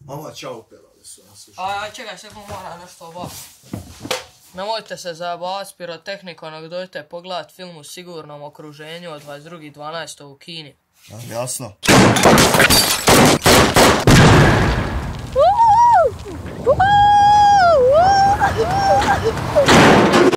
Ova čao pelali su nas. Čekaj, sekund, moram nešto obaviti. Nemojte se zajebavati s pirotehnikom, nego dojte pogledat film U sigurnom okruženju od 22.12. u Kini. Jasno.